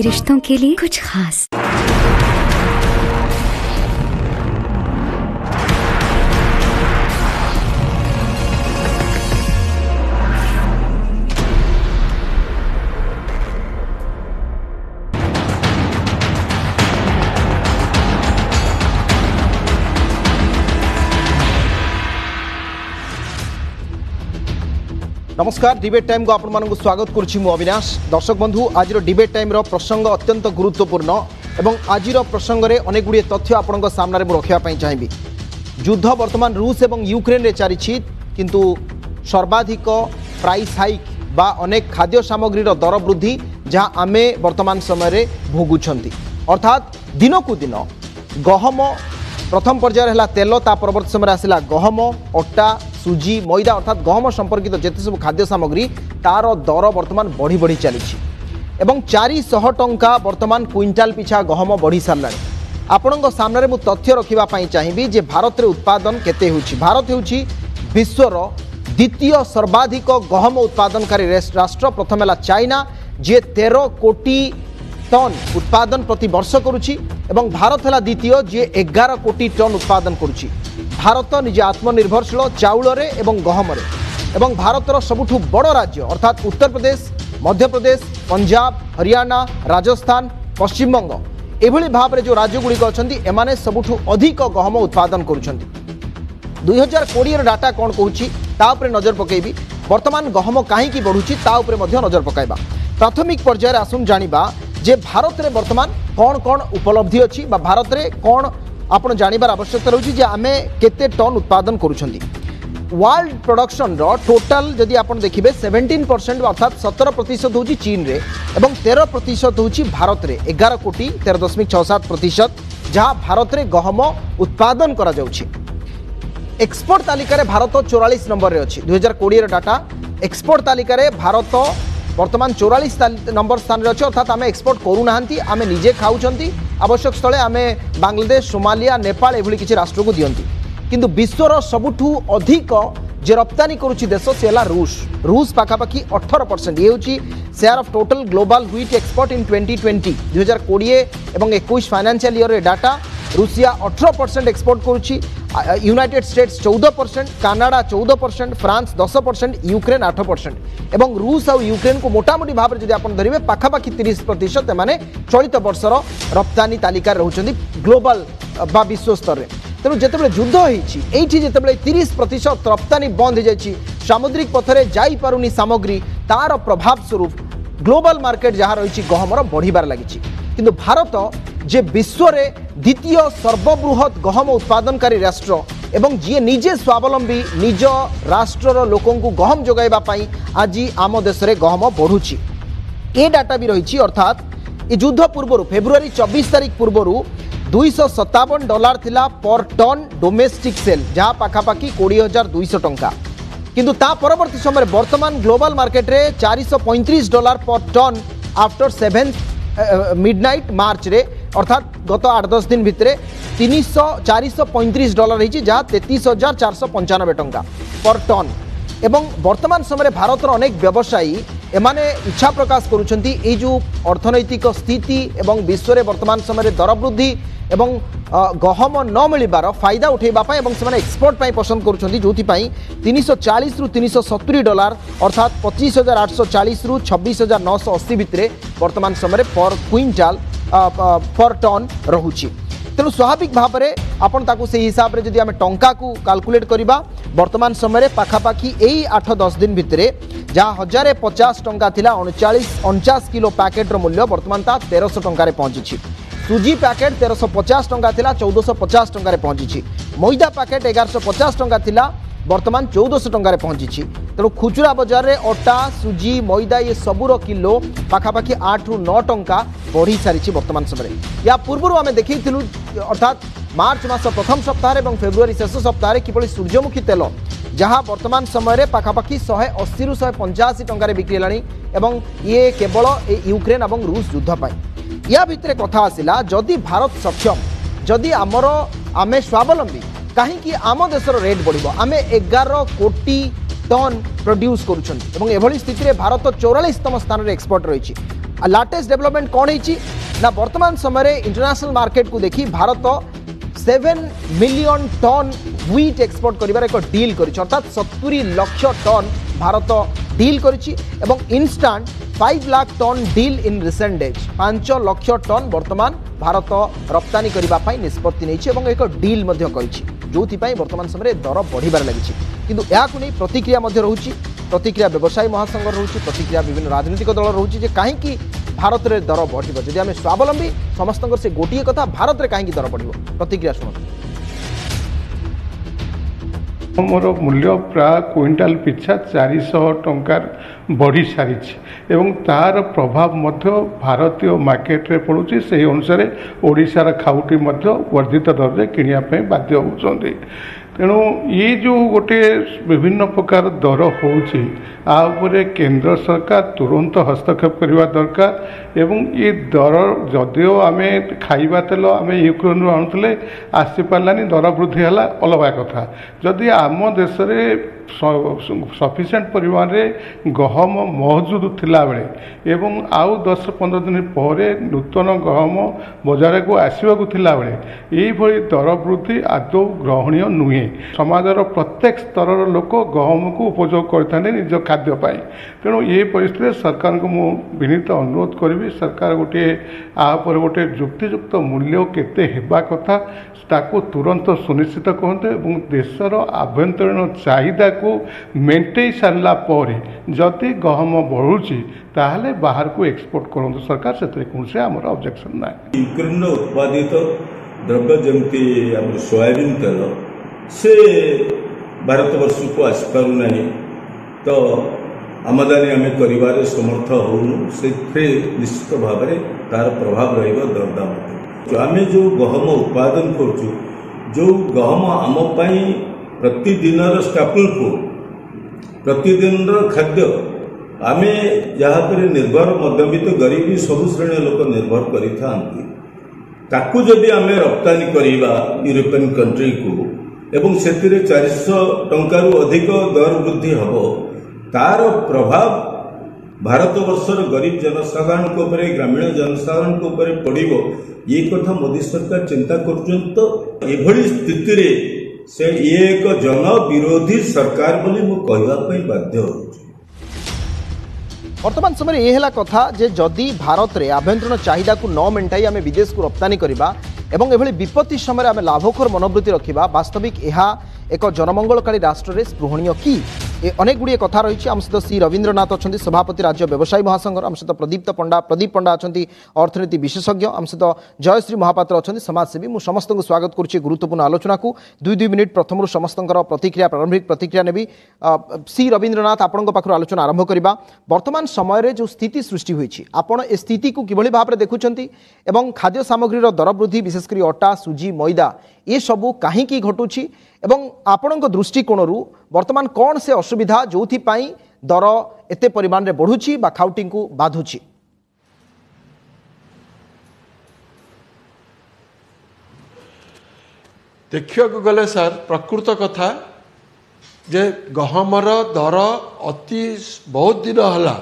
रिश्तों के लिए कुछ खास। नमस्कार डिबेट टाइम को आपको स्वागत करुच्ची मु अविनाश। दर्शक बंधु आज डिबेट टाइम प्रसंग अत्यंत गुरुत्वपूर्ण एवं आज प्रसंग में अनेक गुड़िए तथ्य आपण सामने रखापी चाहिए। युद्ध वर्तमान रूस और यूक्रेन रे चली किंतु सर्वाधिक प्राइस हाइक बा अनेक खाद्य सामग्री दर वृद्धि जहाँ आमे वर्तमान समय भोगुंट अर्थात दिन को दिन गहम प्रथम पर्यायर है तेल ता परवर्त समय आसला गहम अटा सुजी मैदा अर्थात गहम संपर्कित जिते सब खाद्य सामग्री तार दर वर्तमान बढ़ी बढ़ी चली एवं 400 टंका वर्तमान क्विंटाल पिछा गहम बढ़ी सारा। आपण सामने मु तथ्य रखापी चाहिए जे भारत रे उत्पादन केते होछि। भारत होछि विश्वर द्वितीय सर्वाधिक गहम उत्पादनकारी राष्ट्र। प्रथम है चाइना जे 13 कोटी टन उत्पादन प्रति वर्ष करुछि एवं भारत है द्वितीय जे 11 कोटी टन उत्पादन करुछि। भारत निजे आत्मनिर्भरशील चाउल एवं गहम एवं भारतर सबुठु बड़ राज्य अर्थात उत्तर प्रदेश मध्य प्रदेश पंजाब हरियाणा राजस्थान पश्चिम बंग एभली भाव में जो राज्यगुड़िक अच्छा एमाने सबुठु अधिक गहम उत्पादन करुछंती। 2020 डाटा कौन कहूँ ताऊपर नजर पकेबी। वर्तमान गहम कहीं बढ़ुची ताऊपर नजर पकाइबा। प्राथमिक पर्यायर आसुन जानिबा जे भारत रे वर्तमान कौन कौन उपलब्धि अच्छी बा भारत रे कौन आपण जानिबार आवश्यकता रही जे आमे केते टन उत्पादन करुछंती। वर्ल्ड प्रोडक्शन रो टोटल जदि आपण देखिबे 17% अर्थात 17% होची चीन रे एवं 13% होची भारत रे 11 कोटी 13.67% जहाँ भारत रे गहम उत्पादन करा जाउछि। एक्सपोर्ट तालिका रे भारत 44 नंबर रे अछि। 2020 डाटा एक्सपोर्ट तालिका रे भारत वर्तमान 44 नंबर स्थान अच्छे अर्थात आम एक्सपोर्ट करूना आम निजे खाऊँच आवश्यक स्थले आम बांग्लादेश सोमालिया नेपाल एभली किसी राष्ट्र को दियंती किंतु विश्वर सबुठु अधिक जे रप्तानी करुच्ची देश से है रूस पाखापाखि 18%। ये हूँ share of total global wheat export in 2020 2020 एवं 21 फाइनेंशियल ईयर डाटा रूसिया 18% एक्सपोर्ट करुच्ची। United States 14%, Canada 14%, France 10%, Ukraine 8% एवं रूस और यूक्रेन को मोटामोटी भाव में आप धरवे पाखापाखि 30% एमाने चलित वर्षर रप्तानी तालिका रोचंती ग्लोबल बा विश्व स्तर में। तेणु जिते युद्ध होती जिते 30% रप्तानी बंद हो जाए सामुद्रिक पथरे जापारुनी सामग्री तार प्रभाव स्वरूप ग्लोबल मार्केट जहाँ रही गहमर बढ़िबार लगी। किंतु भारत जे विश्व रे द्वितीय सर्वबृहत गहम उत्पादनकारी राष्ट्र एवं जी निजे स्वावलंबी निज राष्ट्रर लोकों को गहम जोगाइबा पाई आज आम देश में गहम बढ़ुची। ए डाटा भी रही अर्थात ये युद्ध पूर्व फेब्रुआरी 24 तारीख पूर्व $257 थिला पर टन डोमेस्टिक सेल जहाँ पाखापाखि 20,200 टंका किंतु ता परवर्ती समय वर्तमान ग्लोबल मार्केट रे $435 पर टन आफ्टर 7th मिडनाइट मार्च रे अर्थात गत 8-10 दिन भितर $435 रही जहाँ 33,495 टंका पर टन एवं वर्तमान समय भारतर अनेक व्यवसायी एमाने इच्छा प्रकाश करुछंती ए जो अर्थनैतिक स्थिति एवं विश्व में वर्तमान समय दर वृद्धि एवं गहम न मिलबार फायदा उठेबा पाई एवं से एक्सपोर्ट पाई पसंद करुछंती जोथि पाई $340 रु $370 अर्थात 25,840 रु 26,980 भितर वर्तमान समय पर क्विंटाल पर टन रहुची। तेणु स्वाभाविक भाव में आपन ताकू से हिसाब रे जदि आमे टंका को कैलकुलेट करिबा वर्तमान समय पाखापाखि यही 8-10 दिन भितर जहाँ 1,050 टंका थिला 49 किलो पैकेट मूल्य वर्तमान ता 1,300 टंका पहुंची। सुजी पैकेट 1,350 टंका थिला 1,450 टंका पहुंची। मैदा पैकेट 1,150 टंका थिला वर्तमान 1,400 टंका पहुंची। तेणु खुचुरा बाजार में अटा सुजी मैदा ये सबूर किलो पाखापाखि 8 रु 9 टंका बढ़ी सारी वर्तमान समय। या पूर्व आम देखी अर्थात मार्च मास प्रथम सप्ताह और फेब्रुआरी शेष सप्ताह किभली सूर्यमुखी तेल जहाँ वर्तमान समय पाखापाखि 180 रु 185 टंका बिक्री है ये केवल यूक्रेन और रूस युद्ध पाई। या भितर कथा आसला जदि भारत सक्षम जदि आमर आमे स्वावलंबी कहीं आम देशर रेट बढ़ आम 11 कोटी टन प्रोड्यूस करुँच एवं स्थिति में भारत 44तम स्थान में एक्सपोर्ट रही लाटेस्ट डेवलपमेंट कौन है ना वर्तमान समय इंटरनेशनल मार्केट को देखी Bharat 7 million ton wheat export करिवार एक डील करिछि अर्थात 70 लाख टन भारत डील करिछि एवं instant 5 lakh ton deal in recent days 5 lakh ton वर्तमान भारत रप्तानी करबा पई निष्पत्ति नैछि एवं एक डील मध्य करिछि जोथि पई वर्तमान समय दर बढ़िबार लागिछि किंतु याकु नै प्रतिक्रिया मध्य रहउछि प्रतिक्रिया व्यवसायी महासंघ रहउछि प्रतिक्रिया विभिन्न राजनीतिक दल रहउछि जे काहे कि भारत रे दर बढ़िबो जदि आमे स्वावलंबी समस्तंकर से गोटिए कथा भारत रे काहे कि दर बढ़िबो प्रतिक्रिया सुनो मोर मूल्य प्राय क्विंटाल पिछा 400 टंकार बढ़ी सारी एवं तार प्रभाव मध्य भारतीय मार्केट रे पड़ुछि से अनुसार ओडिशार खाउटी मध्य वर्धित दर रे किनिया पे बाध्य होउछन्ती तेणु ये जो गोटे विभिन्न प्रकार दर होउछि आ उपरे केंद्र सरकार तुरंत हस्तक्षेप करबा दरकार एवं ये दर जदियो आमे खाइबा तेल आमे यूक्रेन आणुतले आसी पालानी दर वृद्धि हला अलग कथा जदि आम देश रे सफिशिएंट परिमाण रे गहम मौजूद थिला बेले एवं आउ 10-15 दिन पर नूतन गहम बजार को आसवा थिला बेले यही भली दर वृद्धि आदौ ग्रहणीय नुहे समाजर प्रत्येक स्तर लोक गहम को उपयोग करते निज खाद्य तेणु ये परिस्थिति सरकार को मु विनीत अनुरोध करी सरकार गोटे आपर गोटे जुक्तियुक्त मूल्य केते हेबा कथा ताको तुरंत सुनिश्चित करते और देशर आभ्यंतरीण चाहिदा को मेंटेन सारा पर जदि गहम बढ़ुची ताहले बाहर को एक्सपोर्ट करूँ सरकार से कौन से आमर ऑब्जेक्शन ना यूक्रेन उत्पादित द्रव्य जमती सोयाबीन तेल से भारत वर्ष को आसपार ना तो आमदानी आम कर समर्थ होनु से निश्चित भाव में तार प्रभाव रदाम आम जो गहम उत्पादन करुँ जो गहम आम प्रतिदिन स्टापल फूड प्रतिदिन खाद्य आम जहाँ पर निर्भर मध्यवित्त गरीबी सब श्रेणी लोक निर्भर करी आम रप्तानी करवा यूरोपियन कंट्री को एवं से 400 टंकार अधिक दर वृद्धि हम तार प्रभाव भारत वर्षर गरीब जनसाधारण को ऊपर ग्रामीण जनसाधारण को ऊपर पड़ो ये कथा मोदी सरकार चिंता कर स्थिति रे से ये एक जन विरोधी सरकार बोली मु कहवाई बाध्य हो वर्तमान समय ये कथा जे जदि भारत रे आभ्यंतरीण चाहिदा को न मेंटाई आम विदेश को रप्तानी करबा एवं एभली विपत्ति समय आम लाभखोर मनोवृत्ति रखा वास्तविक यह एक जनमंगलकारी राष्ट्र में स्पृहणीय कि अनेक गुड़िए कथा रही आम सहित सी रवीन्द्रनाथ अच्छा सभापति राज्य व्यवसायी महासंघ आम सहित प्रदीप पंडा अच्छा अर्थनीति विशेषज्ञ आम सहित जयश्री महापात्र अच्छा समाजसेवी मुझे समस्त को स्वागत करुच्ची गुरुत्वपूर्ण आलोचना को 2 मिनिट प्रथम समस्त प्रतिक्रिया प्रारंभिक प्रतिक्रिया नेबी सी रवीन्द्रनाथ आपण पाखर आलोचना आरंभ करवा वर्तमान समय जो स्थिति सृष्टि होती आपण ए स्थिति को किभली भाव में देखुंट एवं खाद्य सामग्री दर वृद्धि विशेषकर अटा सुजी मैदा ये सबू कहीं घटुची एवं आपणक दृष्टिकोण वर्तमान कौन से असुविधा जो दर एते परिमाण रे बढ़ुची बा खाउटी को बाधुची देखिया गले सर प्रकृत कथा जे गहमर दर अति बहुत दिन हला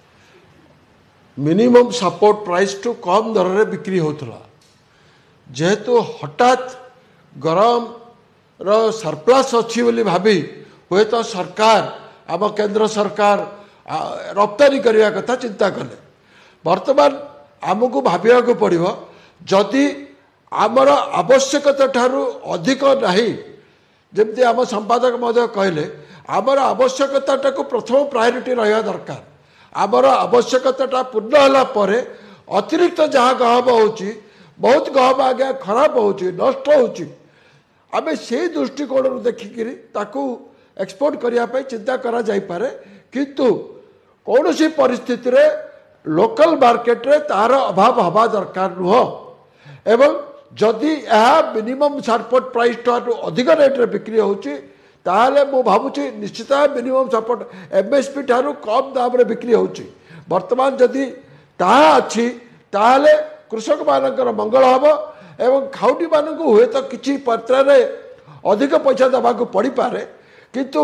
मिनिमम सपोर्ट प्राइस टू कम दर रे बिक्री होतला जेहेतु हठात गरम रो सरप्लस अच्छी बोली भाभी हुए तो सरकार आम केंद्र सरकार रप्तानी करने कथा चिंता कले वर्तमान आमको भाविया को पड़ो जदि आमर आवश्यकता ठारू अधिक नहीं जमती आम संपादक महोदय कहले आमर आवश्यकता को प्रथम प्रायोरिटी रहा दरकार आमर आवश्यकता पूर्ण होला परे अतिरिक्त जहाँ गहम होची बहुत गहम आगे खराब होची नष्ट होची आमे से दृष्टिकोण देखिकी ताकू एक्सपोर्ट करने चिंता करा जाई पारे किंतु कौन सी परिस्थिति रे लोकल मार्केट रे तार अभाव हवा दरकार नुह एवं जदि यह मिनिमम सपोर्ट प्राइस ठारू अधिक रेट रे बिक्री होची ताहले मु भावुची निश्चित मिनिमम सपोर्ट एमएसपी ठारू कम दाम रे बिक्री होची वर्तमान जदि ताहा अच्छी ताहले कृषक मानकर मंगल हम एवं खाउटी मानक हुए तो किसी मात्रा अधिक पैसा देवाक पड़ पारे किंतु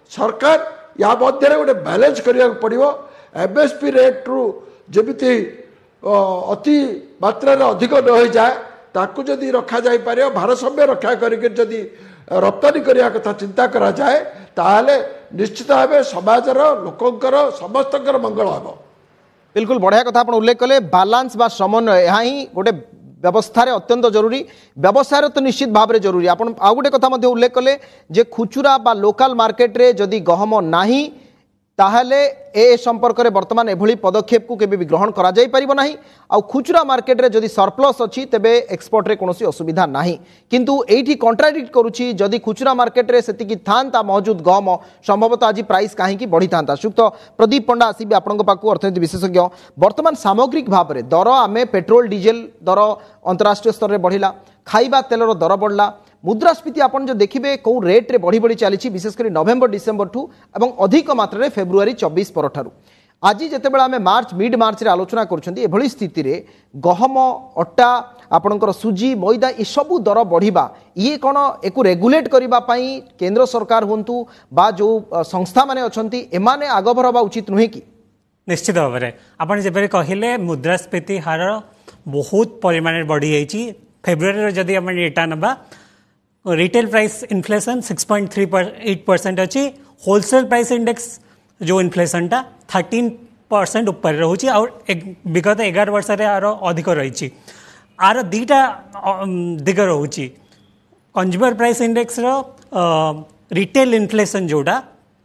सरकार या मध्य गोटे बैलेंस करा पड़ो एमएसपी रेट रु जमी अति मात्रा अधिक न हो जाए ताकू जदि रखा जाई पारे भारसाम्य रक्षा करके जदि रप्तानी करने कथा चिंता करा जाए ताहले निश्चित भाव समाजर लोकंकर समस्तकर मंगल हम। बिल्कुल बढ़िया कथा आप उल्लेख कले बालांस बा समन्वय यहाँ ही गोटे व्यवस्था अत्यंत जरूरी व्यवसाय तो निश्चित भाव में जरूरी आप आउ गोटे कथा उल्लेख कले जे खुचुरा बा लोकल मार्केट रे जदि गहम नाही ताहले ए संपर्क में बर्तमान एभली पदक्षेप को केबे भी ग्रहण करा जाई परिबो नाही आ खुचुरा मार्केट रे जदि सरप्लस अछि तेबे एक्सपोर्ट रे कोनोसी असुविधा नाही किंतु एठी कॉन्ट्राडिक्ट करूछि जदि खुचुरा मार्केट रे सेति की थांता मौजूद गम संभवतः आज प्राइस काहे की बढ़ी थांता सुक्त प्रदीप पंडा आसीबे आपनक पाकु अर्थनीति विशेषज्ञ बर्तमान सामग्रिक भाव में दर आमे पेट्रोल डीजेल दर अंतरराष्ट्रीय स्तर में बढ़िला खाइबा तेलर दर बढ़ला मुद्रास्फीति आपन जो देखिए कौ रेट रे बढ़ी बढ़ी चली विशेषकर नवेम्बर डिसेम्बर ठू एवं अधिक मात्रा फेब्रुआरी 24 परठारु आज जितेबाला आम मार्च मिड मार्च रे आलोचना करुँच स्थिति रे गहम अट्टा आपणकर सुजी मैदा ये सबू दर बढ़िबा ये कौन एक रेगुलेट करने केंद्र सरकार हूँ बा जो संस्था माने अछंती एमाने आगभर हवा उचित नुहे कि निश्चित भाव में आपन जेपरि कहले मुद्रास्फीति हार बहुत परिमाण बढ़ी जाइए फेब्रुआरी जदि आम डेटा नबा रिटेल प्राइस इन्फ्लेशन 6.38% अच्छी होलसेल प्राइस इंडेक्स जो इन्फ्लेशन टा 13% ऊपर रोचे और विगत 11 वर्ष आर अधिक रही आर दीटा दिग रोचे consumer price index retail inflation जोड़ा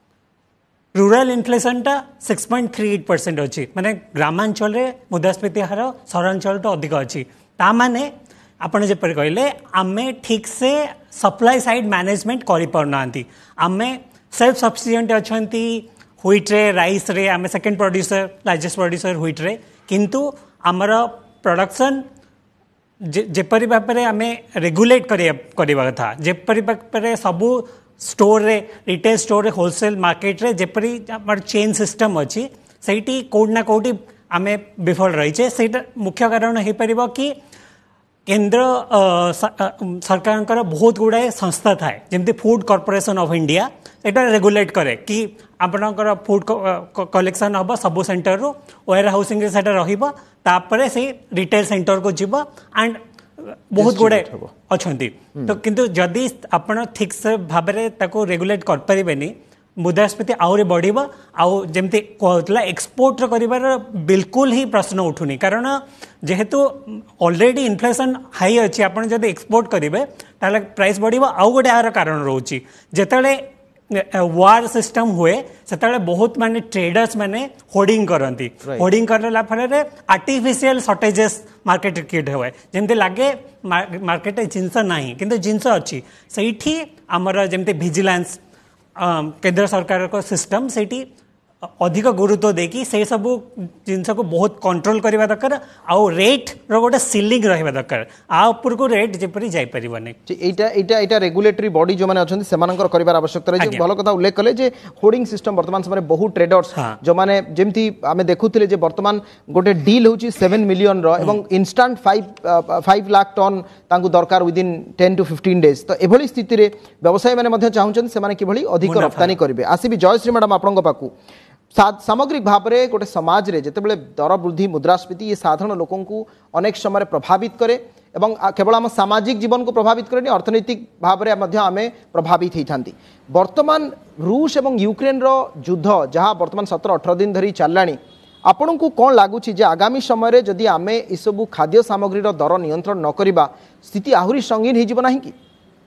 रूरल इन्फ्लेशन टा 6.38% अच्छी माने ग्रामांचल मुद्रास्फीति हार सहरांचल तो अधिक अच्छी ता माने आपने जपर कहले आमे ठीक से सप्लाई साइड मैनेजमेंट करि पारना आमे सेल्फ सफिशिएंट अछंती व्हीट रे राइस रे आमे second producer largest producer wheat रे किंतु आमर प्रोडक्शन जेपरि भापरे आमे रेगुलेट करिबा कथा जेपरि भापरे सबु स्टोर रे रिटेल स्टोर रे होलसेल मार्केट रे जेपरि आमर चेन सिस्टम अछि सेठी कोड ना कोडी आमे विफल रहिचे सेटा मुख्य कारण हे परिबो कि केंद्र सरकार बहुत गुड़ाए संस्था थाए जमती फूड कॉर्पोरेशन ऑफ इंडिया एटा रेगुलेट करे कि आपनकर फूड कलेक्शन हम सबू सेंटर रो वेयर हाउसिंग से रहिबा तापरे से रिटेल सेंटर को जीवा एंड बहुत गुड़ाए अछंती तो किंतु जदि आपण ठीक से भाबरे ताको रेगुलेट कर परिबेनी मुद्रास्फीति आहरी बढ़िबा आउ जेमती कहला एक्सपोर्ट करिबार बिल्कुल ही प्रश्न उठुनी कारण जेहेतु ऑलरेडी इन्फ्लेशन हाई अच्छी आपन जदि एक्सपोर्ट करिवे ताले प्राइस बढ़िबा आउ गोटे आर कारण रोची जेतले वार सिस्टम हुए सेतले बहुत माने ट्रेडर्स माने होर्डिंग करंती होर्डिंग करला फले आर्टिफिशियल शॉर्टेजेस मार्केट क्रिएट हुए जेमती लागे मार्केट जिनस नाही किंतु जिनस अच्छी सेठी हमर जेमती विजिलेंस केंद्र सरकार को सिस्टम सेठी अधिक गुरुत्व देकी से सब जिनस को बहुत कंट्रोल करवा दरकार आउ रेट रो गोटे सीलिंग रहिबा दरकार आ ऊपर को रेट जेपरि जाई परिबने एटा रेगुलेटरी बॉडी जो माने अछंती सेमानकर करिवार आवश्यकता रही भलो कथा उल्लेख कले जे होर्डिंग सिस्टम वर्तमान समय बहुत ट्रेडर्स जो माने जेमती आमे देखुथिले जे वर्तमान गोटे डील होची 7 मिलियन रो एवं इंस्टेंट 5 लाख टन तांकु दरकार विद इन 10 to 15 डेज तो एभली स्थिति रे व्यवसायी माने मध्ये चाहुचन सेमाने किभली अधिक रप्तानी करिवे आसीबी जयश्री मैडम आपनक पाकू सामग्रिक भाव में गोटे समाज रे जितेबाला दर वृद्धि मुद्रास्फीति ये साधारण लोकों को अनेक समय प्रभावित करे एवं केवल आम सामाजिक जीवन को प्रभावित करे अर्थनैतिक भाव में आम प्रभावित होती वर्तमान रूस और यूक्रेन रो युद्ध जहाँ वर्तमान 17-18 दिन धरी चललानी आपण को कौन लगुच आगामी समय जदि आम यू खाद्य सामग्री दर नियंत्रण न करवा स्थिति आहरी संगीन हो ना कि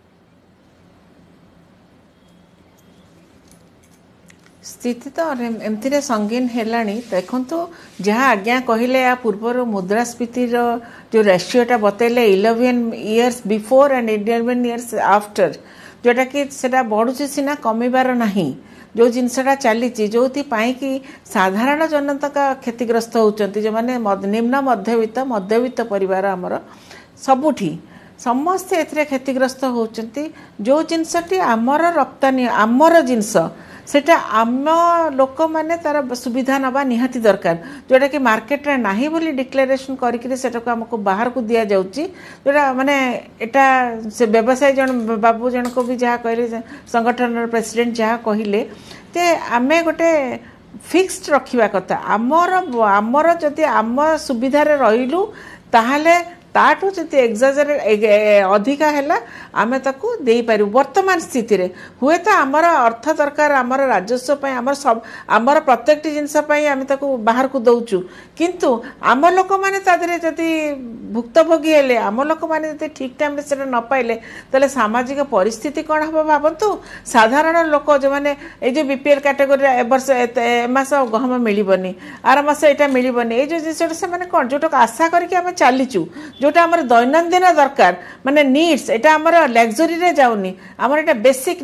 स्थिति तो एमती संगीन है देखु जहाँ आज्ञा कहले या पूर्वर मुद्रास्फीति जो रेशियोटा बतैले 11 years before and 11 years after जोटा कि सेटा बढ़ुची सीना कमिबार नहीं जो जिनसटा चली जो कि साधारण जनता क्षतिग्रस्त होती जो मैंने निम्न मध्यवित्त परिवार आमर सबुठी समस्ते एथिरे क्षतिग्रस्त होती जो जिनसटी आमर रप्तानी आमर जिनस सेटा आम लोक मैंने तार सुविधा नवा निहाती दरकार जोटा कि मार्केट रे नाही बोली डिक्लेरेशन करके सेटा को हमको बाहर को दिया जाउची जोटा माने एटा से व्यवसाय जन बाबू जन को भी जहाँ कहले संगठन प्रेसिडेंट जहाँ कहले ते आमे गोटे फिक्स्ड रखिबा कथा आमर जदि आम सुविधार रहिलु ताहले ताठू जति एक्जाजरेट अधिका है आमे ताकू दे पारू वर्तमान स्थिति रे हुए तो आमर अर्थ दरकार आमर राजस्व पई आमर सब आमर प्रत्येक जिनस पई आमे ताकू बाहर को दउचु किंतु आम लोक माने तादरे जति भुक्तभोगी हेले आम लोक माने जति ठीक टाइम रे सेटा न पाइले तले सामाजिक परिस्थिति कोन हबो भाबंतु साधारण लोक जो माने ए जो बीपीएल कैटेगरी ए वर्ष ए मास गहम मिलिबनी आर मास एटा मिलिबनी ए जो जिसटा से माने कोन जोटा आशा करके आमे चालिचु जोटा आमर दैनंदिन दरकार माने नीड्स एटा आमर लग्जरी रे जाउनी आमर एटा बेसिक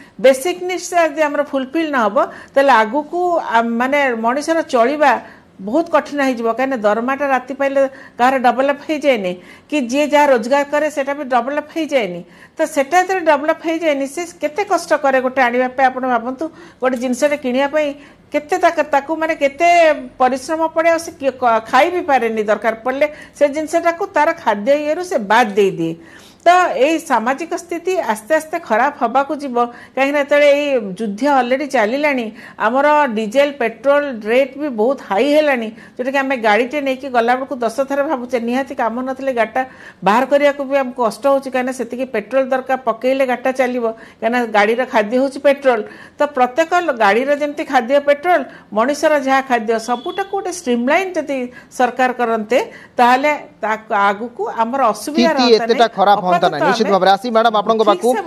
नीड्स यदि आमर फुलफिल न हबो तले आगु को माने मनुष्यर चलिबा बहुत कठिन हो कहीं दरमाटा राति पाइले कहार डेभलप हो जाए कि जी जहाँ रोजगार करे सेटा भी डेभलप हो जाए तो सेटा जो डेभलप हो जाए सी केते कष्ट करे गोटे आने आप भावतु गोटे जिनसटे किणापी केते ताकू माने केते परिश्रम पड़े से खाई भी पारे दरकार पड़े से जिनसटा को तार खाद्य ये से बाद दे दिए तो यही सामाजिक स्थिति आस्ते आस्ते खराब हवा को जीव कहीं युद्ध अलरेडी चलिलानी आमर डीजेल पेट्रोल रेट भी बहुत हाई है जोटा कि आम गाड़ीटे नहीं गला बेलू 10 थर भावुचे निहाती कम ना गाटा बाहर करने को भी आमको कष्ट हो कहीं पेट्रोल दरकार पकईले गाटा चलो कहीं गाड़ी खाद्य हूँ पेट्रोल तो प्रत्येक गाड़ी जमी खाद्य पेट्रोल मनुष्यर जहाँ खाद्य सबूटा गोटे स्ट्रीमलाइन जदि सरकार करते ताहले आगु को आमर असुविधा खराब निश्चित भाव आसी मैडम आपण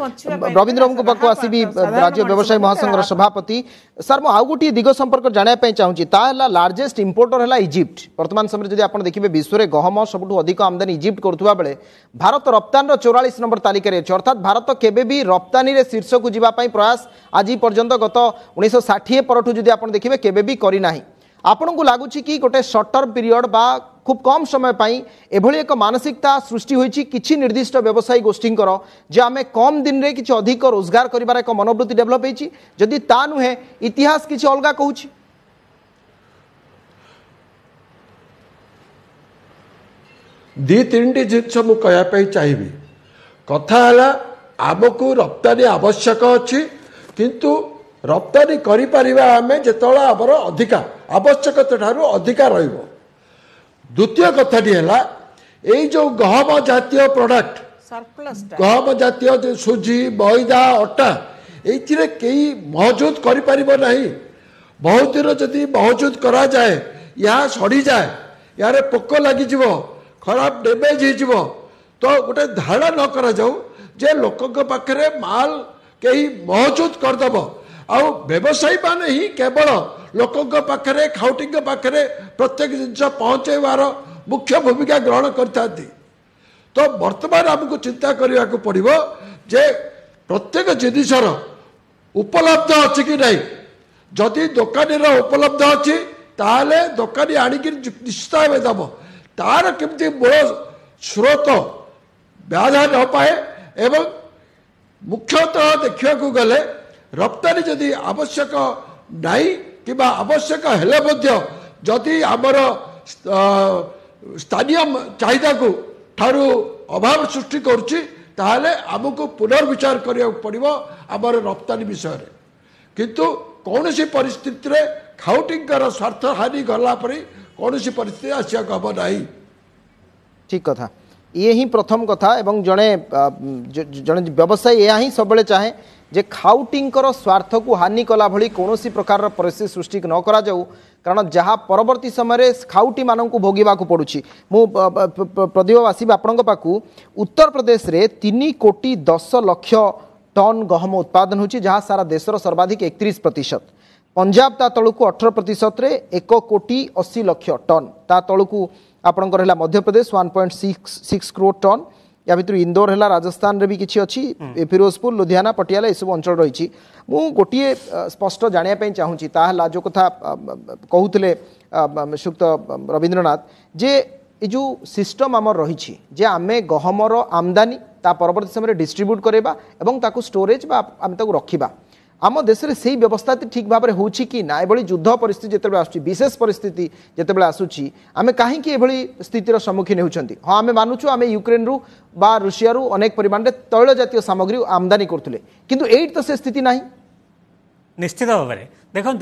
रवींद्र को पाक आसबि राज्य व्यवसाय महासंघ सभापति सर मु आउ गोटे दिग संपर्क जानापी चाहूँगी ताला लार्जेस्ट इंपोर्टर है इजिप्ट वर्तमान समय जब आप देखिए विश्व में गहम सबुठ अधिक आमदानी इजिप्ट करुवा बेले भारत रप्तानी 44 नंबर तालिका अच्छे अर्थात भारत केबे भी रप्तानी रे शीर्ष को जीवाई प्रयास आज पर्यंत गत 1960 परठू जब आप देखिए केबे भी करना आपन को लगुच कि गोटे सर्ट टर्म पीरियड बा खूब कम समय पाई एभली एक मानसिकता सृष्टि होईची किछि निर्दिष्ट व्यवसायी गोष्ठी जे आमे कम दिन रे किछि अधिक रोजगार करिवार एक मनोवृत्ति डेभलप होईची जदि ता नुहे इतिहास किछि अलगा कहूची दी तीन जिनस मु कहया चाहिए कथा है आमको रप्तानी आवश्यक अच्छी किंतु रप्तानी करिपारिबा आमे जेतोला आमर अधिका आवश्यकता ठारू अधिका रहिबो द्वितीय कथाटी है यही जो गहम जातीय प्रोडक्ट गहम जातीय जो सुजी मैदा अटा ये कई महजूद करें बहुत दिन जदि महजूद करा जाए यहाँ सड़ी जाए यार पोक लगिज खराब डैमेज हो तो गोटे धारणा न करा जाऊ जे लोक पाखे माल कहीं महजूद करदेव आ व्यवसायी माने ही केवल लोक पाखे खाउटी पाखे प्रत्येक जिनस पहुँचेबार मुख्य भूमिका ग्रहण करते तो वर्तमान आमको चिंता करने को पड़ो जे प्रत्येक जिनसर उपलब्ध अच्छी कि नहीं जदि दोकानी उपलब्ध अच्छी ताले दोकानी आणिक निश्चित भाव दब तार केमती मूल स्रोत बाधा न पाए एवं मुख्यतः देखा गले रप्तानी जदि आवश्यक नहीं कि आवश्यक हेले जदि आमर स्थानीय चाहिदा को ठारू अभाव सृष्टि करुच्ची ताहले आमको पुनर्विचार करिया पड़िबो आमर रप्तानी विषय रे किंतु कौन सी परिस्थिति रे खाउटिंगर स्वार्थ हानि गला परी कौन सी परिस्थिति आसिया हम नहीं ठीक कथा ये ही प्रथम कथा एवं जड़े जड़े व्यवसायी यह ही सब चाहे जे खाउटिंकर स्वार्थ को हानि कला भली कौन प्रकार परिस्थिति सृष्टि न करा जाऊ कारण जहाँ परवर्ती समय खाउटी मानक भोगवा पड़ुछि मु प्रदीप आसबि आपण पाखु उत्तर प्रदेश रे 3 कोटी 10 लक्ष टन गहम उत्पादन होछि जहाँ सारा देशर सर्वाधिक 31%। पंजाब ता तलुकु 18% रे 1 कोटी 80 लक्ष टन ता तलुकु आपणकर है मध्य प्रदेश 1.6 करोड़ टन या भर इंदौर है राजस्थान रे भी किसी अच्छी फिरोजपुर लुधियाना पटियाला यह अंचल रही मु गोटे स्पष्ट जानापी चाहूँगी ताहला जो कथा कहते श्रीयुक्त रवींद्रनाथ जे ये जो सिस्टम आमर रही जे आमे गहमर आमदानी ता परवर्ती समय डिस्ट्रीब्यूट करवा एवं ताकू स्टोरेज बा आम ताकू रखिबा आम देश में से व्यवस्था ठीक भाव में हो कि ना ये युद्ध परिस्थिति जिते आस विशेष परिस्थिति जिते आसूची आम कहीं स्थितिर सम्मुखीन होती हाँ आम मानुचु आम यूक्रेन रु बा रुषिया रु अनेक परिमाण में तैल जातीय सामग्री आमदानी करते किंतु एट तो से स्थिति ना निश्चित भाव में देखु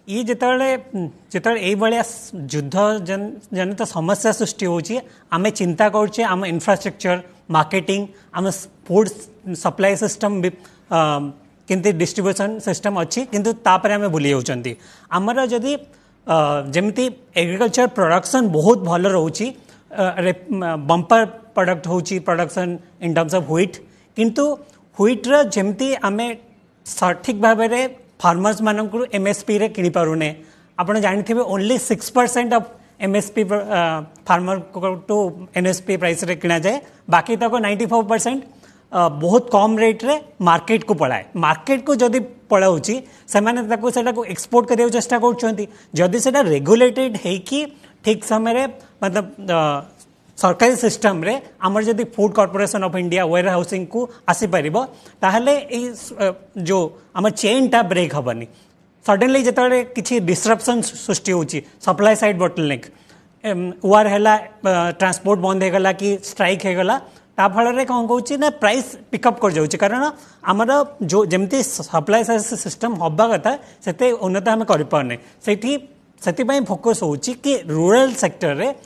ये जिते युद्ध जनित समस्या सृष्टि होची आमे चिंता करछे आम इंफ्रास्ट्रक्चर मार्केटिंग आम फूड सप्लाई सिस्टम किंतु डिस्ट्रीब्यूशन सिस्टम अच्छी किंतु तापर आमे भूली जाउछंती हमर जदी जेमती एग्रीकल्चर प्रोडक्शन बहुत भल रोची बंपर प्रोडक्ट होची production in terms of wheat किंतु व्हीट रा जेमती आमे सठिक भाव में फार्मर्स मानक एमएसपी रे किनी पारुने आपण जानिथिबे only 6% of MSP farmer to NSP price रे किना जाए बाकी तक 94% बहुत कम रेट रे मार्केट को पड़ाए मार्केट को जदि पड़ाऊँगी से एक्सपोर्ट करने चेष्टा कर जदि से रेगुलेटेड है ठीक समय मतलब सरकारी सिस्टम रे आमर जदि food corporation of India warehousing को आसी परिबो ताहले जो आम चेन टा ब्रेक हेनी सडनली जिते किसी डिस्ट्रप्शन सृष्टि होची सप्लाई साइड बोटलनेक वार है ट्रांसपोर्ट बंद होगला कि स्ट्राइक होगला ता फल कौन कौन ना प्राइस पिकअप कर जाऊँ कारण आमर जो जमती सप्लाई सिस्टम हवा कथा से उन्नत आम करें से फोकस हो कि रूरल सेक्टर रे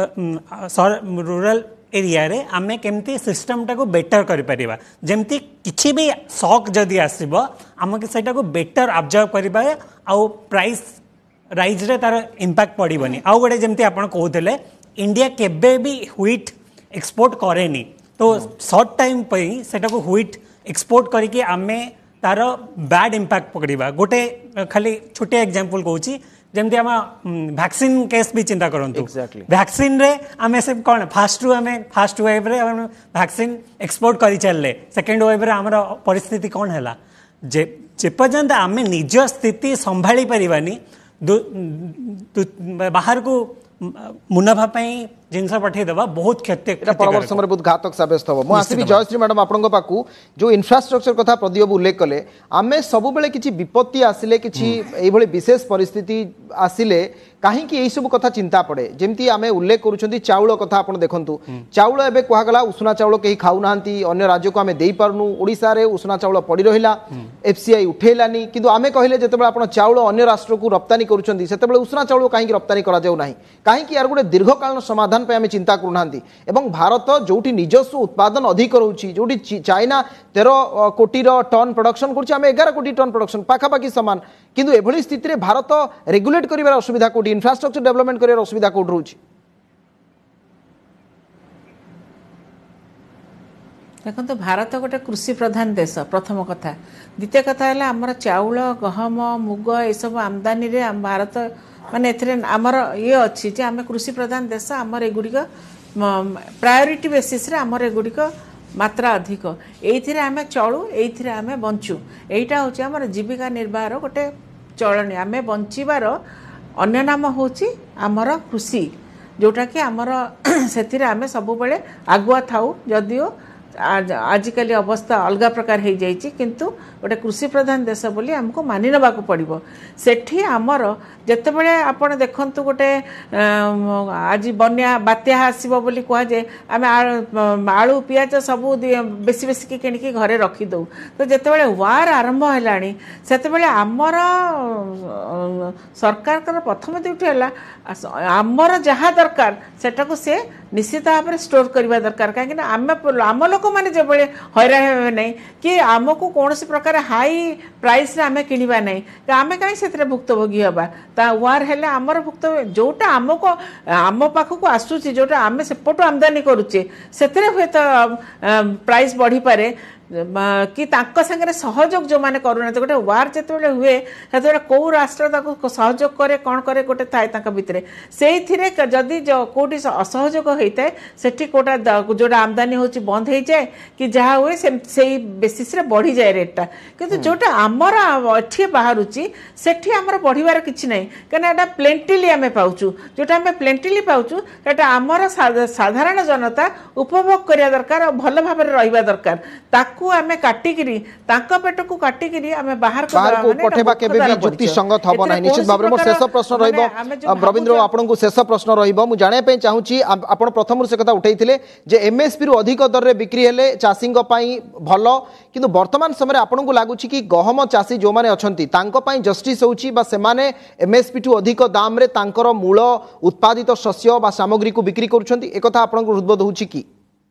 रूरल एरिया रे आमे केमती सिस्टम टाको बेटर करि परिबा जेमती किछि भी शॉक जदि आसीबो आमके सेटा को बेटर ऑब्जर्व करिबा आउ प्राइस राइज रे तार इंपैक्ट पड़िबनी आउ गोटे जेमती आपण कहउतले इंडिया केबे भी व्हीट एक्सपोर्ट करेनी तो शॉर्ट टाइम पई सेटा को व्हीट एक्सपोर्ट करिके आमे तार बैड इंपैक्ट पकड़िबा गोटे खाली छोटे एग्जांपल कहउची जमती आम वैक्सीन केस भी चिंता करंतु वैक्सीन रे आमे से कौन फास्ट वेव रे वैक्सीन एक्सपोर्ट करी चलले सेकेंड वेव रे हमर परिस्थिति कौन हैला जे पर्यंत आमे निज स्थिति संभाली परिबानी बाहर को मुनाफा जिनस पठेदेवा बहुत क्षति परवर्त समय बहुत घातक साब्यस्त हम आसबि जयश्री मैडम आपण पाखु जो इंफ्रास्ट्रक्चर कथा प्रदीप उल्लेख कले आमे सब बेले किछि विपत्ति आसिले किछि एई भली विशेष परिस्थिति आसिले कहीं यही सब कथा चिंता पड़े जमती आम उल्लेख करुँच चाउल कथा आप देखु चाउल एवं कहगला उषुना चाउल कहीं खाऊ ना अन्य राज्य को आम दे पार्नु ओडिशा रे उषुना चाउल पड़ी रहा एफसीआई उठेलानी किंतु आमे कहले जब आप चाउल अन्य राष्ट्र को रप्तानी करुँच से उषुना चाउल कहीं रप्तानी करा जाऊ नाही कहीं यार गोटे दीर्घकालीन समाधान पे आम चिंता करूना एवं भारत जोटी निजस्व उत्पादन अधिक रोचे जोटी चाइना 13 कोटी टन प्रोडक्शन कर 11 कोटी टन प्रोडक्शन पाखापाखि सामान किंतु एभली स्थिति में भारत रेगुलेट करिवार असुविधा कोटी इंफ्रास्ट्रक्चर डेवलपमेंट करिवार असुविधा कोड रोची देखो भारत गोटे कृषि प्रधान देश प्रथम कथा द्वितीय कथा है आमर चाउल गहम मुग ये सब आमदानी रे भारत माने आमर ये अच्छी जे आम कृषि प्रधान देश आमर एगुड़िक प्रायोरिटी बेसिस रे आमर एगुड़िक मात्रा अधिक ये आम चलू ये आम बंचु यहीटा हूँ आमर जीविका निर्वाह गोटे चलनी आम बंचार अन्य नाम हूँ आमर कृषि जोटा कि आमर से आम सब बेले आगुआ थाऊ जदिओ आजिकल अवस्था अलग प्रकार हो जाइए किंतु गोटे कृषि प्रधान देश बोली आमको मानि नबा को पड़िबो सेठी आमर जेतेबेले आपण देखंतु गोटे आज बन्या बात्या आसीबो बोली कह जे आम आलू पियाज सब बेसी बेसी की किणिकी घरे रखी दऊ तो जेतेबेले वार आरंभ हैलानी सेतेबेले आमर सरकार कर प्रथम ड्यूटी हैला आमर जहाँ दरकार सेटाको से निश्चित भाव में स्टोर करवा दरकार कहीं आम लोक मैंने जो हैरान हे नहीं कि आमको कौन प्रकार हाई प्राइस रे आमे किनिबा नहीं आमे कहीं से भुक्तभोगी हवा ता वार हेले आमर भुक्तभोगी जोटा आमको आम पाखक आसूची जोटा आमे सेपटू आमदानी करुचे से हुए तो प्राइस बढ़ी पारे कि सागरे सहयोग जो मैंने करूना गोटे वार जिते हुए से कौ राष्ट्र सहयोग करे कौन करे गोटे थाए भितर से जदि कौटी असहयोग होता है सेठी कोटा जोटा आमदानी हो बंद हो जाए कि जहाँ हुए से बेसिस रे बढ़ी जाए रेटा किंतु जोटा आमर एठी बाहर सेठी आमर बढ़िबार किछि नहीं कहीं प्लेंटिली आम पाचु जोटा आम प्लेंटिली पाचु एटा आमर साधारण जनता उपभोग करिया दरकार भल भाव रहिबा दरकार ताकू आमे काटिकिरी तांका पेट को काटिकिरी आमे बाहर को पठेबा केबे भी जुक्ति संगत हबो नाही। निश्चित भाबरे मोर शेष प्रश्न रहइबो रविंद्र आपन को शेष प्रश्न रहइबो मु जाने पे चाहूची आपण प्रथम से कथा उठैथिले जे एमएसपी रु अधिक दर रे बिक्री हेले चाषी पई भलो किंतु वर्तमान समय आपन को लागुची कि गहम चाषी जो माने अछंती तांको पई जस्टिस होउची बा से माने एमएसपी टू अधिक दाम रे तांकर मूल उत्पादित शस्य बा सामग्री को बिक्री करूछंती एक कथा आपन को हृदबोध होउची कि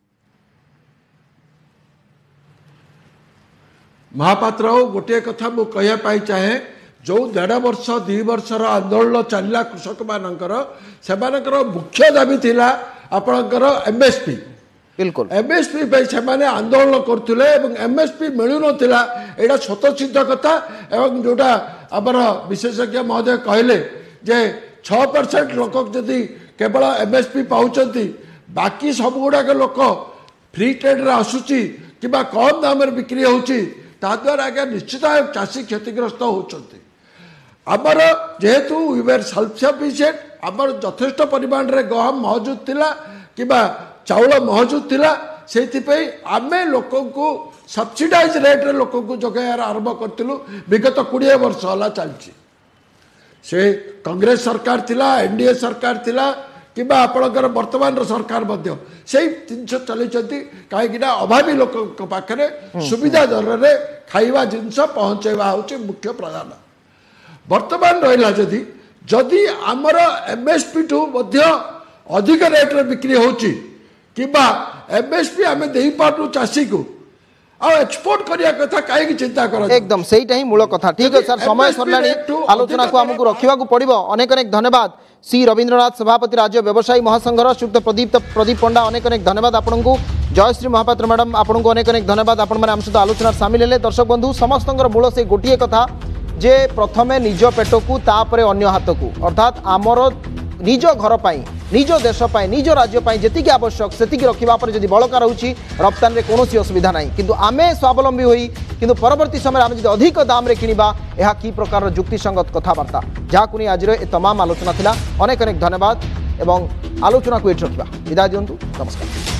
महापात्र गोटे कथा मु कहया पाई चाहे जो 1.5 वर्ष 2 वर्षर आंदोलन चलला कृषक मानकर सेमानकर मुख्य दाबी थिला आपनकर एमएसपी बिल्कुल एमएसपी पे से माने आंदोलन करथुले एवं एमएसपी मिलु नथिला एडा स्वतःसिद्ध कथा एवं जोटा हमर विशेषज्ञ महोदय कहले जे 6% लोक जदि केवल एमएसपी पाउचंती बाकी सब गुडा के लोक फ्री ट्रेड रे आसुची किबा कम दाम रे बिक्री होउची ता द्वारा आगे निश्चित चाषी क्षतिग्रस्त होउचंती आमर जेहेतु वी वर सेल्फ सफिशिएंट आमर यथेष्ट परिमाण रे गहम मौजूद थिला किबा चाउल मौजूद थिला सेति पे आमे लोकों को सब्सिडाइज रेट रे लोकों को जगह आरंभ करथिलु विगत 20 वर्ष होला चलची से कांग्रेस सरकार थिला एनडीए सरकार थिला किबा आपणकर वर्तमान सरकार मध्य से जिनस चलती कहीं अभावी लोक पाखे सुविधा दर रे खाइबा जिनस पहुँचेवा हूँ मुख्य प्रधान वर्तमान रहा जदि जदि आमर एमएसपी टू मध्य अधिक रेट रे बिक्री होची किबा एमएसपी आमे देई पाटू चाषी को आ एक्सपोर्ट करिया कथा काहे चिंता कर एकदम सेहीटा ही मूल कथा। ठीक है सर समय सरलानी आलोचना को हमकु रखिबा को पड़िबो। अनेक अनेक धन्यवाद सी रविंद्रनाथ सभापति राज्य व्यवसायी महासंघर श्रीयुक्त प्रदीप पंडा अनेक अनेक धन्यवाद आपन को। जयश्री महापात्र मैडम आपन को अनेक अनेक धन्यवाद आपण माने हम सहित आलोचना शामिल हेले। दर्शक बंधु समस्तंकर मूल से गोटिए कथा जे प्रथमे निज पेट को तापरे अन्य हाथ को अर्थात आमर निज घर पाई निज देश पाई निज राज्य पाई जेतिकी आवश्यक सेतिकी रखिबा पर जदि बळका रहउची रप्तानी रे कोनोसी असुविधा नाही किंतु आमे स्वावलंबी होई किंतु परवर्ती समय आमे जदि अधिक दाम रे किनिबा एहा की प्रकार जुक्ति संगत कथावार्ता जाकुनी आज रे तमाम आलोचना थिला। अनेक अनेक धन्यवाद एवं आलोचना को एठ रखिबा विदाय दियंतु नमस्कार।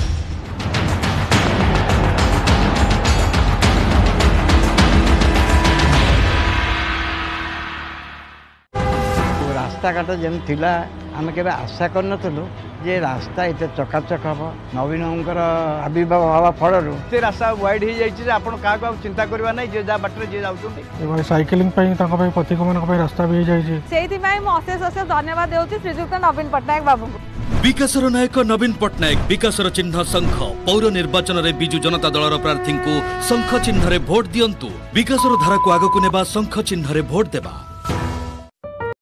रास्ता घाट जमी थिला आम के आशा करनथलु जे रास्ता एत चकाचक हम नवीन आविर्भाव हवा फल रास्ता वाइड हो जाए आप चिंता करवा ना जे बाटर जी जाऊँ साइकिलिंग पथिक मान रास्ता भी अशेष अशेष धन्यवाद देउछि श्रीजुक्त नवीन पट्टनायक बाबू विकासर नायक नवीन पट्टनायक विकासर चिन्ह शंख पौर निर्वाचन में बिजु जनता दलर प्रार्थी को शंख चिन्ह भोट दियंतु विकासर धारा को आगक नेबा शंख चिन्ह भोट देबा।